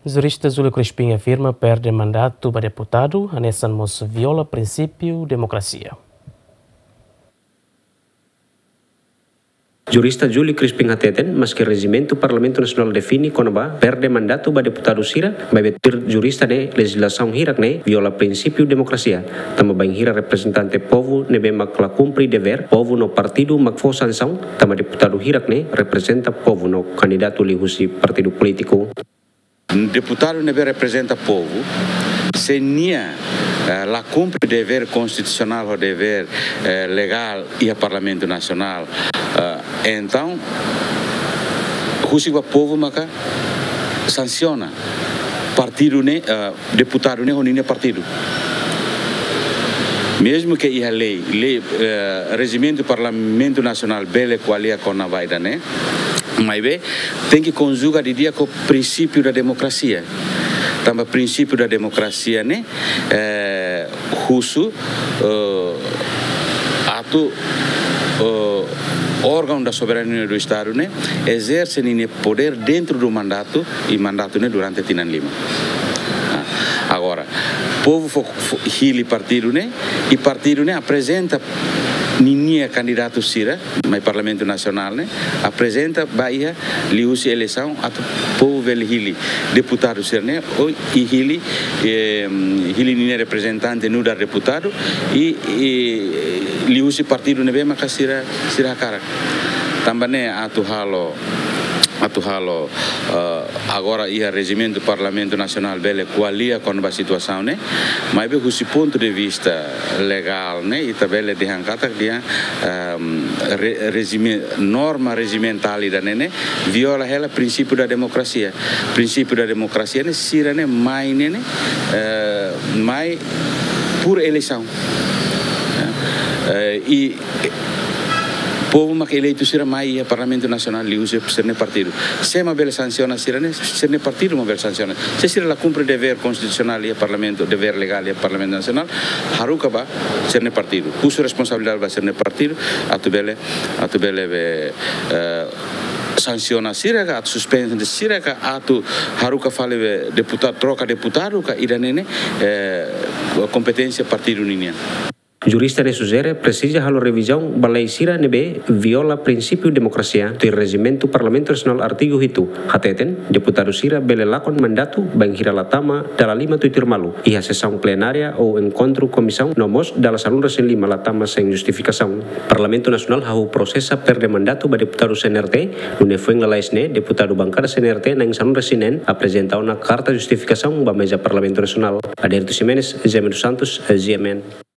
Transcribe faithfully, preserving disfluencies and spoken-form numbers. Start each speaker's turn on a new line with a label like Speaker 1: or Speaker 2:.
Speaker 1: Jurista Júlio Crispim afirma perde mandato para deputado, anesan mos viola princípio democracia.
Speaker 2: Jurista Júlio Crispim ateten, mas que regimento Parlamento Nasional define quando ba perde mandato para deputado sira, vai betir jurista ne legislação hirak ne viola princípio democracia. Tama bang hira representante povo ne be mak la cumpri dever, povo no partido mak fo sanção, tama deputado hirak ne representa povo no candidato li husi partido político.
Speaker 3: Deputado ne representa povo, se nia Uh, la cumpre dever constitucional ou dever uh, legal e a Parlamento Nacional. Uh, então, o povo maca sanciona partido ne, uh, deputado ne ou partido. Mesmo que a lei, lei uh, regimento do Parlamento Nacional bele qualia com a vaida né, mas bem, tem que conjugar de dia com o princípio da democracia. Também o princípio da democracia, né? É, russo, uh, ato, uh, órgão da soberania do Estado, né? Exerce o poder dentro do mandato e mandato, né? Durante Tinan Lima. Ah, agora, o povo hili partido, né? E partido, né? Apresenta ninguém candidato sira, mas Parlamento Nacional, né? Apresenta Bahia, li usi eleição, ato povo vel hili deputado sira, né? Ou hili hili ninguém representante no da deputado e li usi partido ne bem mas sira sira cara. Também né ato halo Atu halo uh, agora ia regimento do Parlamento Nacional bele qualia com a situação né, mas bem esse ponto de vista legal né e também de hankata dia um, re, regime norma regimental da né viola ela princípio da democracia princípio da democracia né sira né mai né uh, mai por eleição uh, e povo mak eleito sira mai a Parlamento Nacional li usa ser ne partido. Se ma bela sanciona sira ne ser ne partido ma bela sanciona. Se sira la cumpre dever constitucional e Parlamento dever legal e Parlamento Nacional haruka ba ser ne partido. Uso responsabilidade ba ser ne partido atu bele atu bele be uh, sanciona sira atu suspende sira atu haruka fale deputado troca deputado ka idanene uh, competência partido ninia.
Speaker 2: Jurista ne sugere precisa halo revisão balai sira nebe viola princípio democracia do regimento Parlamento Nacional artigo itu hateten deputado sira bele lakon mandato bang hira latama dala lima tuitir malu iha sessão plenária ou encontro comissão nomos dala salun resen lima latama sem justificação Parlamento Nacional hau processa perde mandato ba deputado C N R T nune foi ngalaisne deputado bancada C N R T nang salun resinen apresenta una carta justificação ba meja Parlamento Nacional Aderto Ximenes Zemedo Santos G M N